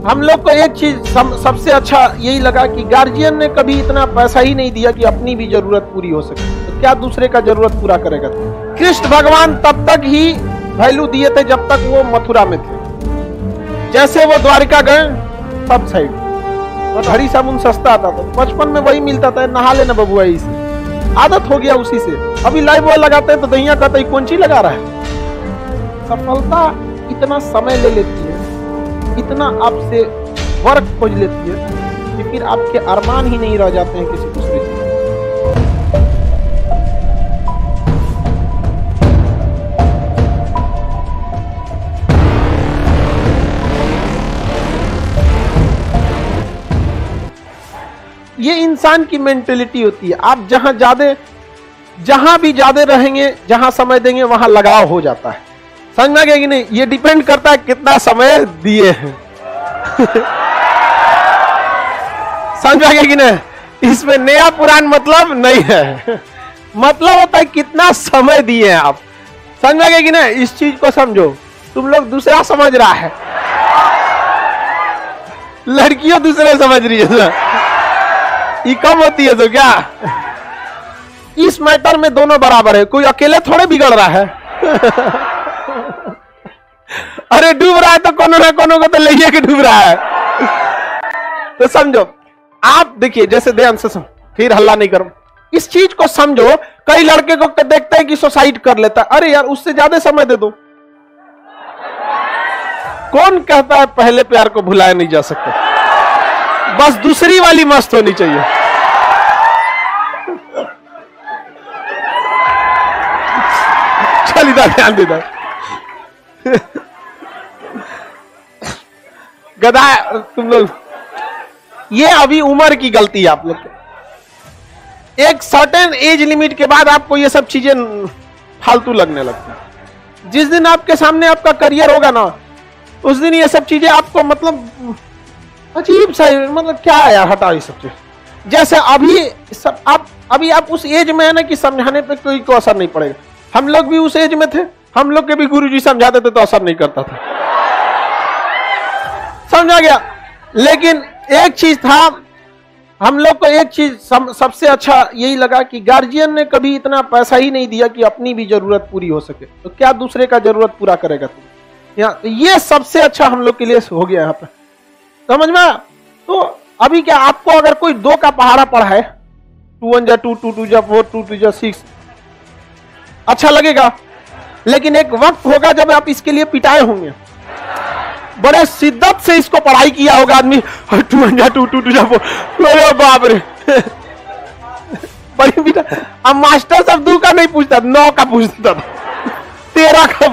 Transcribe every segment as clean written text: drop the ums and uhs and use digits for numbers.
हम लोग को एक चीज सबसे अच्छा यही लगा कि गार्जियन ने कभी इतना पैसा ही नहीं दिया कि अपनी भी जरूरत पूरी हो सके, तो क्या दूसरे का जरूरत पूरा करेगा। कृष्ण भगवान तब तक ही वैल्यू दिए थे जब तक वो मथुरा में थे। जैसे वो द्वारिका गए सब साइड और हरी साबुन सस्ता आता था, बचपन में वही मिलता था, नहा लेना बबुआ, इसे आदत हो गया उसी से। अभी लाइव बॉय लगाते हैं तो दहिया कहता है कौन ची लगा रहा है। सफलता इतना समय ले लेती है, इतना आपसे वर्क खोज लेती है कि फिर आपके अरमान ही नहीं रह जाते हैं किसी दूसरे से। ये इंसान की मेंटेलिटी होती है। आप जहां भी ज्यादा रहेंगे, जहां समय देंगे वहां लगाव हो जाता है। समझ में आ गया कि नहीं? ये डिपेंड करता है कितना समय दिए हैं। समझ में आ गया कि नहीं? इसमें नया पुरान मतलब नहीं है, मतलब होता है कितना समय दिए हैं आप। समझ में आ गया कि नहीं? इस चीज को समझो। तुम लोग दूसरा समझ रहा है, लड़कियों दूसरे समझ रही है, ये कम होती है तो क्या? इस मैटर में दोनों बराबर है, कोई अकेले थोड़े बिगड़ रहा है। अरे डूब रहा है तो कोनो ना कोनो को तो ले के डूब रहा है। तो समझो, आप देखिए, जैसे ध्यान से समझो, फिर हल्ला नहीं करो, इस चीज को समझो। कई लड़के को देखते हैं कि सुसाइड कर लेता है, अरे यार उससे ज्यादा समय दे दो। कौन कहता है पहले प्यार को भुलाया नहीं जा सकता? बस दूसरी वाली मस्त होनी चाहिए। चल इधर ध्यान दे, गधा तुम लोग। ये अभी उम्र की गलती है आप लोग। एक सर्टेन एज लिमिट के बाद आपको ये सब चीजें फालतू लगने लगती है। जिस दिन आपके सामने आपका करियर होगा ना, उस दिन ये सब चीजें आपको मतलब अजीब सा, मतलब क्या है यार, हटाओ ये सब चीज। जैसे अभी आप उस एज में है ना कि समझाने पे कोई को असर नहीं पड़ेगा। हम लोग भी उस एज में थे, हम लोग के भी गुरुजी समझाते थे तो असर नहीं करता था। समझा गया? लेकिन एक चीज था, हम लोग को एक चीज सबसे अच्छा यही लगा कि गार्जियन ने कभी इतना पैसा ही नहीं दिया कि अपनी भी जरूरत पूरी हो सके, तो क्या दूसरे का जरूरत पूरा करेगा तुम। यहाँ ये सबसे अच्छा हम लोग के लिए हो गया यहाँ पे, समझ में? तो अभी क्या आपको अगर कोई 2 का पहाड़ा पढ़ा है, 2 1 जा 2 2 2 जा 4 2 2 जा 6, अच्छा लगेगा। लेकिन एक वक्त होगा जब आप इसके लिए पिटाए होंगे, बड़े शिद्दत से इसको पढ़ाई किया होगा आदमी, 2 1 जा 2 2 2 जा 4, बाप रे। बड़ी पिटा। अब मास्टर सब 2 का नहीं पूछता, 9 का पूछता था, 13 का,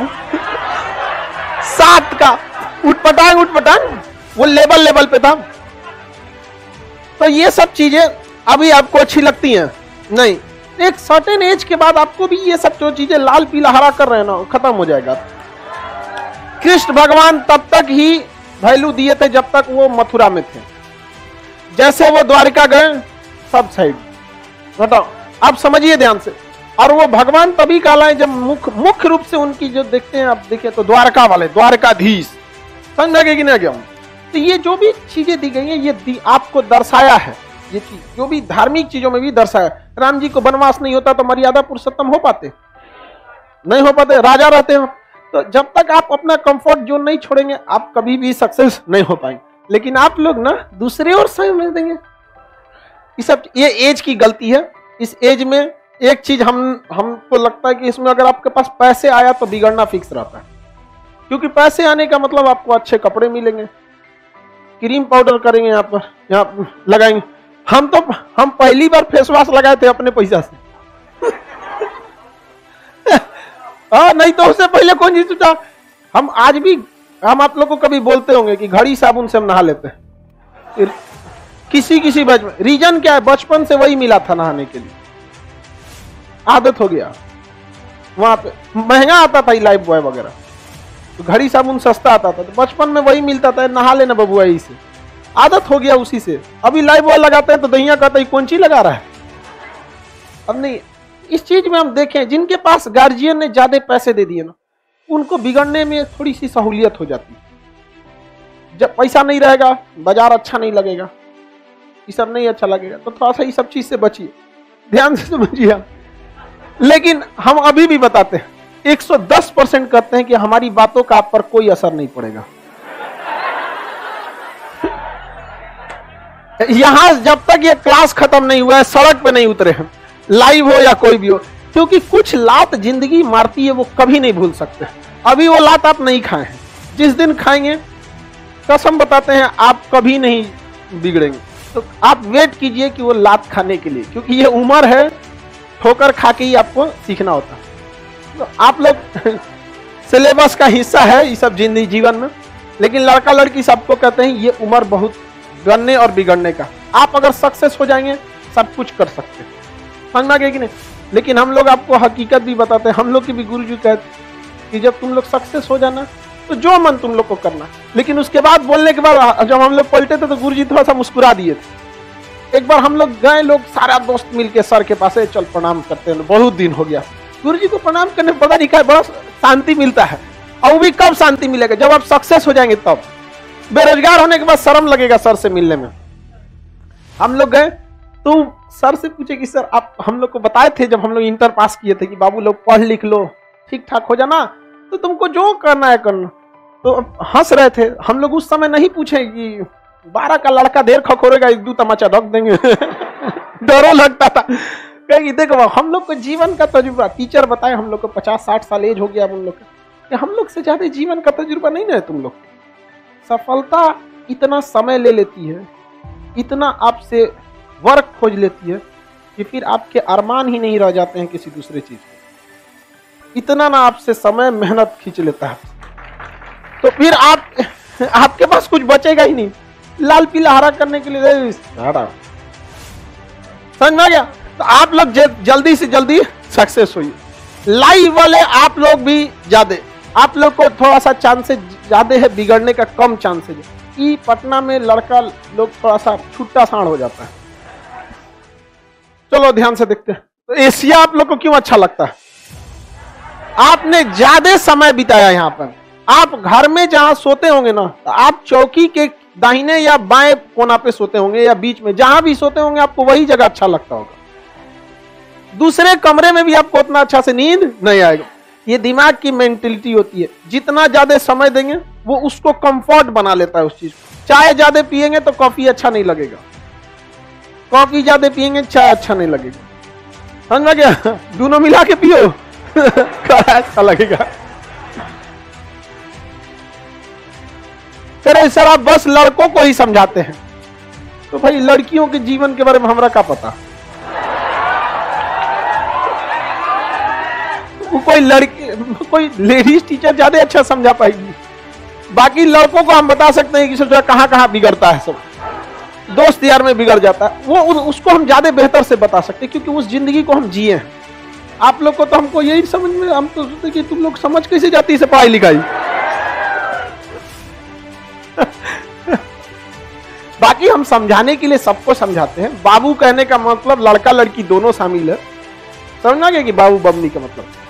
7 का, उठपटांग वो लेवल पे था। तो ये सब चीजें अभी आपको अच्छी लगती हैं नहीं, एक सर्टेन एज के बाद आपको भी ये सब जो चीजें लाल पीला हरा कर रहे हैं ना, खत्म हो जाएगा। कृष्ण भगवान तब तक ही वैल्यू दिए थे जब तक वो मथुरा में थे। जैसे वो द्वारिका गए सब साइड बताओ, आप समझिए ध्यान से। और वो भगवान तभी कहलाए जब मुख्य रूप से उनकी जो देखते हैं आप, देखिए तो द्वारका वाले, द्वारकाधीश, समझ लगे कि नहीं गया? तो ये जो भी चीजें दी गई हैं, ये आपको दर्शाया है। ये चीज जो भी धार्मिक चीजों में भी दर्शाया। राम जी को वनवास नहीं होता तो मर्यादा पुरुषोत्तम हो पाते? नहीं हो पाते, राजा रहते हो। तो जब तक आप अपना कंफर्ट जोन नहीं छोड़ेंगे, आप कभी भी सक्सेस नहीं हो पाएंगे। लेकिन आप लोग ना दूसरे और समझ देंगे। ये एज की गलती है। इस एज में एक चीज हमको लगता है कि इसमें अगर आपके पास पैसे आया तो बिगड़ना फिक्स रहता है। क्योंकि पैसे आने का मतलब आपको अच्छे कपड़े मिलेंगे, क्रीम पाउडर करेंगे, यहाँ लगाएंगे। हम पहली बार फेस वॉश लगाए थे अपने पैसा से। नहीं तो उससे पहले कौन चीज सोचा। हम आज भी, हम आप लोग को कभी बोलते होंगे कि घड़ी साबुन से हम नहा लेते हैं। किसी बैच में रीजन क्या है, बचपन से वही मिला था नहाने के लिए, आदत हो गया। वहां पे महंगा आता था लाइफ बॉय वगैरह, तो घड़ी साबुन सस्ता आता था, तो बचपन में वही मिलता था, नहा लेना बबुआ, से आदत हो गया उसी से। अभी लाइफ बॉय लगाते हैं तो दहिया कहता है कौन ची लगा रहा है। अब नहीं, इस चीज में हम देखें, जिनके पास गार्जियन ने ज्यादा पैसे दे दिए ना, उनको बिगड़ने में थोड़ी सी सहूलियत हो जाती है। जब पैसा नहीं रहेगा, बाजार अच्छा नहीं लगेगा, ये सब नहीं अच्छा लगेगा, तो थोड़ा सा ये सब चीज से बचिए, ध्यान से समझिए। लेकिन हम अभी भी बताते हैं, 110% कहते हैं कि हमारी बातों का आप पर कोई असर नहीं पड़ेगा। यहां जब तक ये क्लास खत्म नहीं हुआ है, सड़क पे नहीं उतरे हैं, लाइव हो या कोई भी हो, क्योंकि कुछ लात जिंदगी मारती है, वो कभी नहीं भूल सकते। अभी वो लात आप नहीं खाए हैं, जिस दिन खाएंगे कसम बताते हैं आप कभी नहीं बिगड़ेंगे। तो आप वेट कीजिए कि वो लात खाने के लिए, क्योंकि ये उम्र है, ठोकर खा के ही आपको सीखना होता है। तो आप लोग सिलेबस का हिस्सा है ये सब जिंदगी जीवन में, लेकिन लड़का लड़की सबको कहते हैं ये उम्र बहुत बनने और बिगड़ने का। आप अगर सक्सेस हो जाएंगे सब कुछ कर सकते हैं, समझना गया कि नहीं। लेकिन हम लोग आपको हकीकत भी बताते हैं, हम लोग के भी गुरुजी कहते कि जब तुम लोग सक्सेस हो जाना तो जो मन तुम लोग को करना। लेकिन उसके बाद बोलने के बाद जब हम लोग पलटे थे तो गुरुजी थोड़ा सा मुस्कुरा दिए थे। एक बार हम लोग गए, लोग सारा दोस्त मिलके सर के पास चल प्रणाम करते हैं, बहुत दिन हो गया गुरुजी को प्रणाम करने पता नहीं क्या बड़ा शांति मिलता है। और वो भी कब शांति मिलेगा, जब आप सक्सेस हो जाएंगे तब। बेरोजगार होने के बाद शर्म लगेगा सर से मिलने में। हम लोग गए तो सर से पूछे कि सर आप हम लोग को बताए थे जब हम लोग इंटर पास किए थे कि बाबू लोग पढ़ लिख लो, ठीक ठाक हो जाना, तो तुमको जो करना है करना। तो हंस रहे थे। हम लोग उस समय नहीं पूछे कि 12 का लड़का देर खखोरेगा, एक दो तमाचा रख देंगे। डरो लगता था। कहेगी देखो हम लोग को जीवन का तजुर्बा, टीचर बताए हम लोग को 50-60 साल एज हो गया हम लोग का, हम लोग से ज्यादा जीवन का तजुर्बा नहीं ना तुम लोग। सफलता इतना समय ले लेती है, इतना आपसे वर्क खोज लेती है कि फिर आपके अरमान ही नहीं रह जाते हैं किसी दूसरे चीज के। इतना ना आपसे समय मेहनत खींच लेता है, तो फिर आपके पास कुछ बचेगा ही नहीं लाल पीला हरा करने के लिए। समझ में आ गया? तो आप लोग जल्दी से जल्दी सक्सेस होइए। लाइव वाले आप लोग भी ज्यादा, आप लोग को थोड़ा सा चांसेस ज्यादा है बिगड़ने का, कम चांसेस है कि पटना में लड़का लोग थोड़ा सा छुट्टा साण हो जाता है। चलो ध्यान से देखते हैं। तो एशिया आप लोग को क्यों अच्छा लगता है? आपने ज्यादा समय बिताया यहाँ पर। आप घर में जहां सोते होंगे ना, तो आप चौकी के दाहिने या बाएं कोना पे सोते होंगे या बीच में, जहां भी सोते होंगे आपको वही जगह अच्छा लगता होगा। दूसरे कमरे में भी आपको उतना अच्छा से नींद नहीं आएगा। ये दिमाग की मेंटेलिटी होती है, जितना ज्यादा समय देंगे वो उसको कंफर्ट बना लेता है उस चीज को। चाय ज्यादा पिएंगे तो कॉफी अच्छा नहीं लगेगा, कॉफी ज्यादा पिएंगे चाय अच्छा नहीं लगेगा। समझ में गया? दोनों मिला के पियो अच्छा लगेगा। अरे सर आप बस लड़कों को ही समझाते हैं, तो भाई लड़कियों के जीवन के बारे में हमरा क्या पता। कोई लड़की कोई लेडीज टीचर ज्यादा अच्छा समझा पाएगी। बाकी लड़कों को हम बता सकते हैं कि सोचा कहां कहां बिगड़ता है, सब दोस्त यार में बिगड़ जाता है, वो उसको हम ज्यादा बेहतर से बता सकते हैं, क्योंकि उस जिंदगी को हम जिए हैं। आप लोग को तो हमको यही समझ में, हम तो सोचते कि तुम लोग समझ कैसे जाती है पढ़ाई लिखाई। बाकी हम समझाने के लिए सबको समझाते हैं। बाबू कहने का मतलब लड़का लड़की दोनों शामिल है। समझना क्या कि बाबू बमनी का मतलब